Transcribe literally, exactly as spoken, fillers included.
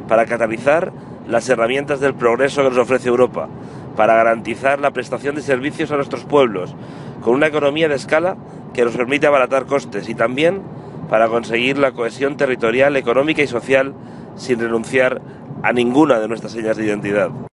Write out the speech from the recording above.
para catalizar las herramientas del progreso que nos ofrece Europa, para garantizar la prestación de servicios a nuestros pueblos, con una economía de escala que nos permite abaratar costes y también para conseguir la cohesión territorial, económica y social sin renunciar a ninguna de nuestras señas de identidad.